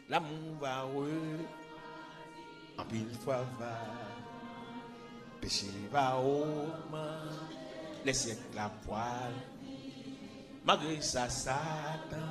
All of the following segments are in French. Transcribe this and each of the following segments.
L'amour va en pile fois va, péché va au main, les siècles la poêle, malgré ça, Satan,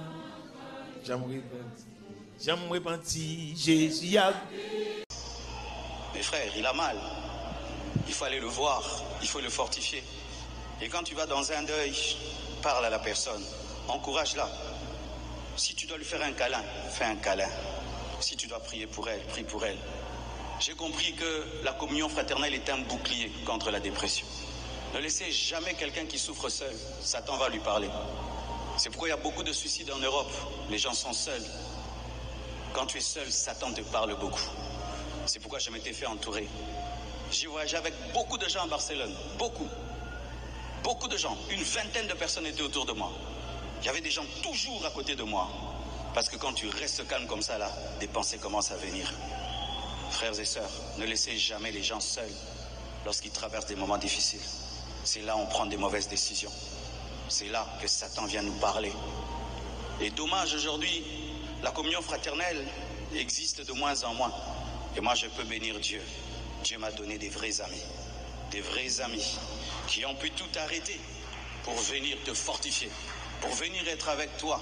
j'aime repentir, Jésus a... Mes frères, il a mal, il faut aller le voir, il faut le fortifier. Et quand tu vas dans un deuil, parle à la personne, encourage-la. Si tu dois lui faire un câlin, fais un câlin. Si tu dois prier pour elle, prie pour elle. J'ai compris que la communion fraternelle est un bouclier contre la dépression. Ne laissez jamais quelqu'un qui souffre seul. Satan va lui parler. C'est pourquoi il y a beaucoup de suicides en Europe. Les gens sont seuls. Quand tu es seul, Satan te parle beaucoup. C'est pourquoi je m'étais fait entourer. J'ai voyagé avec beaucoup de gens à Barcelone. Beaucoup. Beaucoup de gens. Une vingtaine de personnes étaient autour de moi. Il y avait des gens toujours à côté de moi. Parce que quand tu restes calme comme ça, là, des pensées commencent à venir. Frères et sœurs, ne laissez jamais les gens seuls lorsqu'ils traversent des moments difficiles. C'est là où on prend des mauvaises décisions. C'est là que Satan vient nous parler. Et dommage, aujourd'hui, la communion fraternelle existe de moins en moins. Et moi, je peux bénir Dieu. Dieu m'a donné des vrais amis. Des vrais amis qui ont pu tout arrêter pour venir te fortifier, pour venir être avec toi.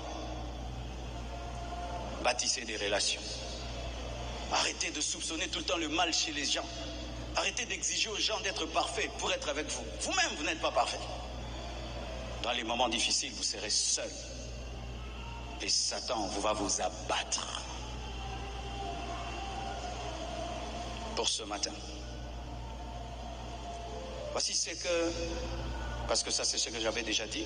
Bâtissez des relations. Arrêtez de soupçonner tout le temps le mal chez les gens. Arrêtez d'exiger aux gens d'être parfaits pour être avec vous. Vous-même, vous n'êtes pas parfait. Dans les moments difficiles, vous serez seul. Et Satan va vous abattre. Pour ce matin. Voici ce que... Parce que ça, c'est ce que j'avais déjà dit.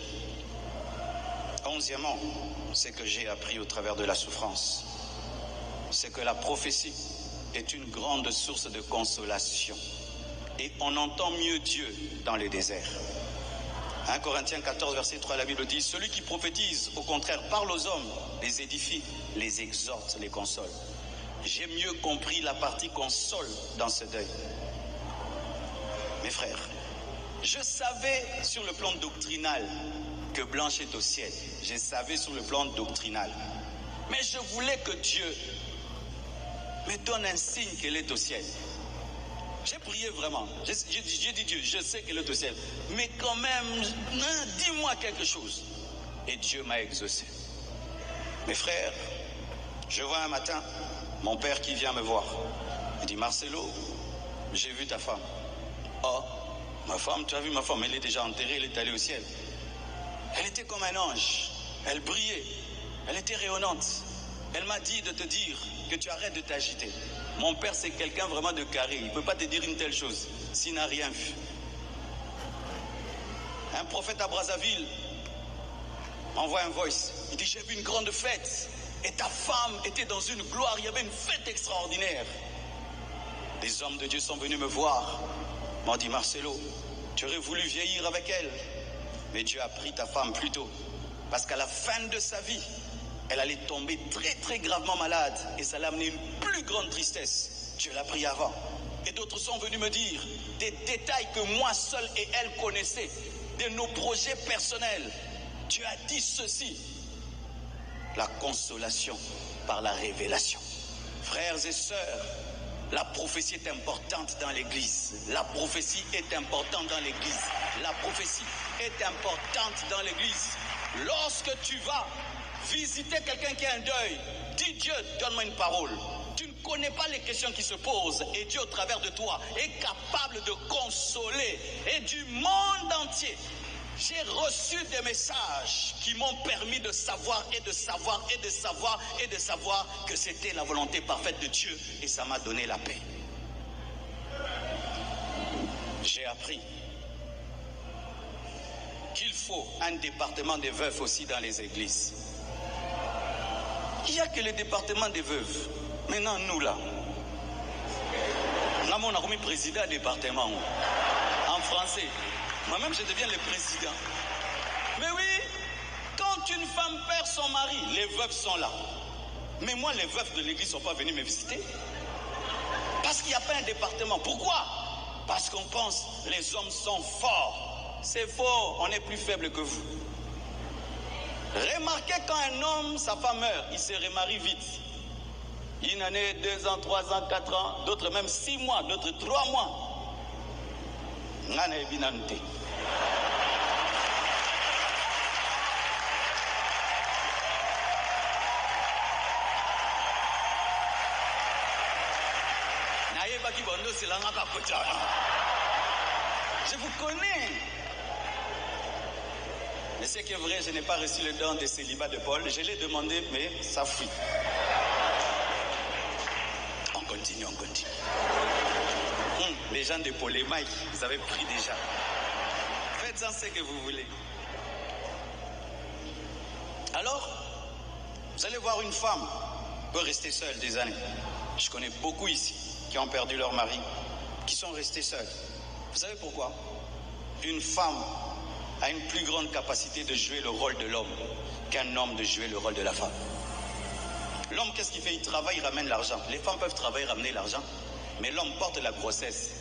11e, c'est que j'ai appris au travers de la souffrance. C'est que la prophétie est une grande source de consolation. Et on entend mieux Dieu dans le désert. 1 Corinthiens 14, verset 3, la Bible dit, celui qui prophétise, au contraire, parle aux hommes, les édifie, les exhorte, les console. J'ai mieux compris la partie console dans ce deuil. Mes frères, je savais sur le plan doctrinal que Blanche est au ciel. Je savais sur le plan doctrinal. Mais je voulais que Dieu me donne un signe qu'elle est au ciel. J'ai prié vraiment. J'ai dit Dieu, je sais qu'elle est au ciel. Mais quand même, dis-moi quelque chose. Et Dieu m'a exaucé. Mes frères, je vois un matin mon père qui vient me voir. Il dit, Marcelo, j'ai vu ta femme. Oh, ma femme, tu as vu ma femme, elle est déjà enterrée, elle est allée au ciel. Elle était comme un ange. Elle brillait. Elle était rayonnante. Elle m'a dit de te dire que tu arrêtes de t'agiter. Mon père, c'est quelqu'un vraiment de carré. Il ne peut pas te dire une telle chose s'il n'a rien vu. Un prophète à Brazzaville envoie un voice. Il dit, j'ai vu une grande fête. Et ta femme était dans une gloire. Il y avait une fête extraordinaire. Des hommes de Dieu sont venus me voir. M'ont dit, Marcelo, tu aurais voulu vieillir avec elle. Mais Dieu a pris ta femme plus tôt. Parce qu'à la fin de sa vie, elle allait tomber très très gravement malade. Et ça l'a amené une plus grande tristesse. Dieu l'a pris avant. Et d'autres sont venus me dire des détails que moi seul et elle connaissaient. De nos projets personnels. Dieu a dit ceci. La consolation par la révélation. Frères et sœurs, la prophétie est importante dans l'église. La prophétie est importante dans l'église. La prophétie est importante dans l'église. Lorsque tu vas visiter quelqu'un qui a un deuil, dis Dieu, donne-moi une parole. Tu ne connais pas les questions qui se posent et Dieu au travers de toi est capable de consoler. Et du monde entier, j'ai reçu des messages qui m'ont permis de savoir et de savoir et de savoir et de savoir que c'était la volonté parfaite de Dieu et ça m'a donné la paix. J'ai appris qu'il faut un département des veuves aussi dans les églises. Il n'y a que le département des veuves. Maintenant, nous là, on a remis président du département en français. Moi-même, je deviens le président. Mais oui, quand une femme perd son mari, les veuves sont là. Mais moi, les veuves de l'église ne sont pas venus me visiter. Parce qu'il n'y a pas un département. Pourquoi? Parce qu'on pense les hommes sont forts. C'est faux, on est plus faible que vous. Remarquez quand un homme, sa femme meurt, il se remarie vite. Une année, 2 ans, 3 ans, 4 ans, d'autres même 6 mois, d'autres 3 mois. Nana ebinante. Je vous connais. Mais ce qui est vrai, je n'ai pas reçu le don de célibat de Paul. Je l'ai demandé, mais ça fuit. On continue, on continue. Les gens de Polémaï, vous avez pris déjà. Faites-en ce que vous voulez. Alors, vous allez voir une femme peut rester seule des années. Je connais beaucoup ici qui ont perdu leur mari, qui sont restés seuls. Vous savez pourquoi? Une femme a une plus grande capacité de jouer le rôle de l'homme qu'un homme de jouer le rôle de la femme. L'homme, qu'est-ce qu'il fait? Il travaille, il ramène l'argent. Les femmes peuvent travailler, ramener l'argent, mais l'homme porte la grossesse.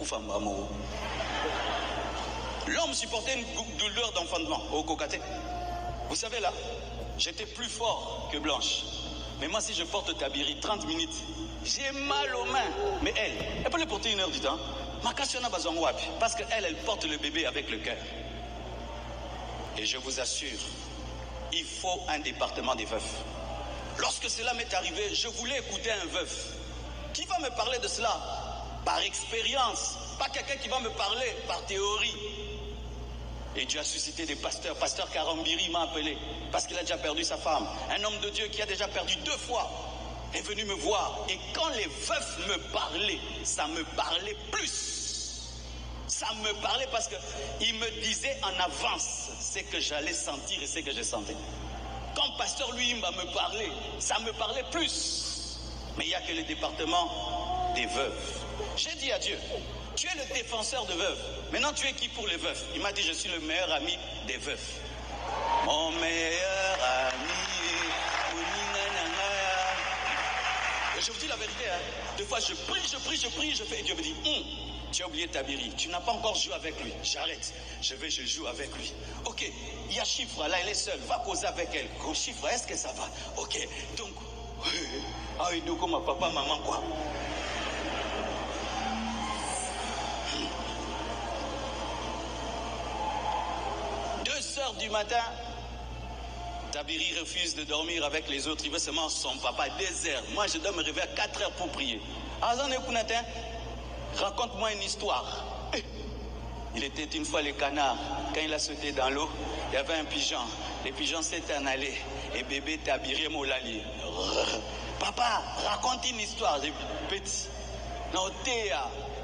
L'homme supportait une douleur d'enfantement au cocaté. Vous savez là, j'étais plus fort que Blanche. Mais moi, si je porte Tabiri 30 minutes, j'ai mal aux mains. Mais elle peut le porter 1 heure du temps. Parce qu'elle, elle porte le bébé avec le cœur. Et je vous assure, il faut un département des veufs. Lorsque cela m'est arrivé, je voulais écouter un veuf. Qui va me parler de cela? Par expérience. Pas quelqu'un qui va me parler par théorie. Et Dieu a suscité des pasteurs. Pasteur Karambiri m'a appelé parce qu'il a déjà perdu sa femme. Un homme de Dieu qui a déjà perdu 2 fois est venu me voir. Et quand les veufs me parlaient, ça me parlait plus. Ça me parlait parce qu'il me disait en avance ce que j'allais sentir et ce que je sentais. Quand pasteur lui va me parler, ça me parlait plus. Mais il n'y a que le département des veuves. J'ai dit à Dieu, tu es le défenseur de veuves. Maintenant, tu es qui pour les veufs? Il m'a dit, je suis le meilleur ami des veufs. Mon meilleur ami. Et je vous dis la vérité, hein. Des fois, je prie, je fais. Et Dieu me dit, tu as oublié Tabiri. Tu n'as pas encore joué avec lui. J'arrête. Je joue avec lui. Ok, il y a Chiffre, là, elle est seule. Va causer avec elle. Gros Chiffre, est-ce que ça va? Ok, donc, ah oui, donc, ma papa, maman, quoi. 2 heures du matin, Tabiri refuse de dormir avec les autres. Il veut seulement son papa. 2 heures. Moi, je dois me réveiller à 4 heures pour prier. Raconte-moi une histoire. Il était une fois le canard. Quand il a sauté dans l'eau, il y avait un pigeon. Les pigeons s'étaient en allés. Et bébé Tabiri Molali. Papa, raconte une histoire. J'ai dit, petit. Non, Théa.